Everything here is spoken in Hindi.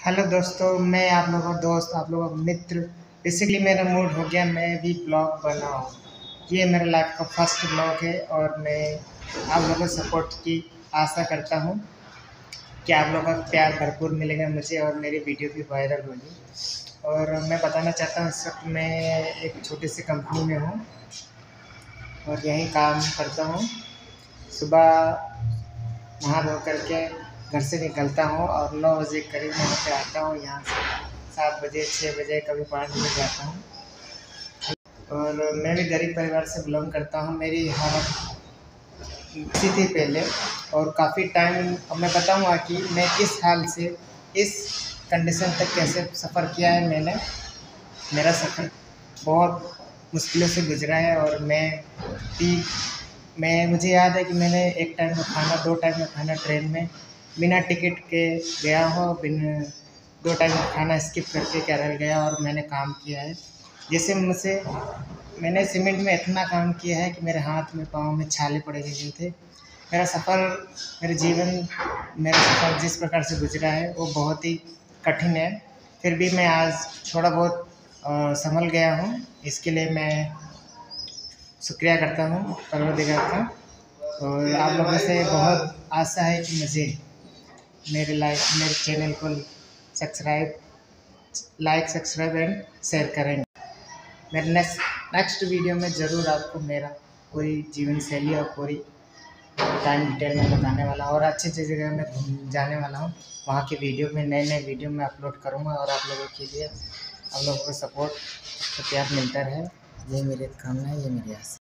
हेलो दोस्तों, मैं आप लोगों का दोस्त, आप लोगों का मित्र। बेसिकली मेरा मूड हो गया मैं भी ब्लॉग बनाऊँ। ये मेरा लाइफ का फर्स्ट ब्लॉग है और मैं आप लोगों को सपोर्ट की आशा करता हूँ कि आप लोगों का प्यार भरपूर मिलेगा मुझे और मेरी वीडियो भी वायरल होगी। और मैं बताना चाहता हूँ, इस वक्त मैं एक छोटी सी कंपनी में हूँ और यहीं काम करता हूँ। सुबह नहा धो करके घर से निकलता हूँ और 9 बजे करीब यहाँ पे आता हूँ। यहाँ से 7 बजे 6 बजे कभी 5 बजे जाता हूँ। और मैं भी गरीब परिवार से बिलोंग करता हूँ। मेरी हालत अच्छी थी पहले और काफ़ी टाइम। अब मैं बताऊँगा कि मैं किस हाल से इस कंडीशन तक कैसे सफ़र किया है मैंने। मेरा सफ़र बहुत मुश्किलों से गुजरा है और मुझे याद है कि मैंने एक टाइम का खाना 2 टाइम का खाना ट्रेन में बिना टिकट के गया हो, 2 टाइम का खाना स्किप करके केरल गया और मैंने काम किया है। जैसे मैंने सीमेंट में इतना काम किया है कि मेरे हाथ में पाँव में छाले पड़े हुए थे। मेरा सफ़र जिस प्रकार से गुजरा है वो बहुत ही कठिन है। फिर भी मैं आज थोड़ा बहुत संभल गया हूँ। इसके लिए मैं शुक्रिया करता हूँ परवरदिगार का। और आप लोगों से बहुत आशा है कि मुझे मेरे चैनल को सब्सक्राइब एंड शेयर करेंगे। मेरे नेक्स्ट वीडियो में ज़रूर आपको मेरा पूरी जीवन शैली और पूरी टाइम डिटेल में बताने वाला हूँ और अच्छी जगह में घूम जाने वाला हूँ। वहाँ की वीडियो में नए वीडियो में अपलोड करूँगा और आप लोगों के लिए आप लोगों को सपोर्ट तो प्यार मिलता रहे। ये मेरी कामना है, ये मेरी आशा।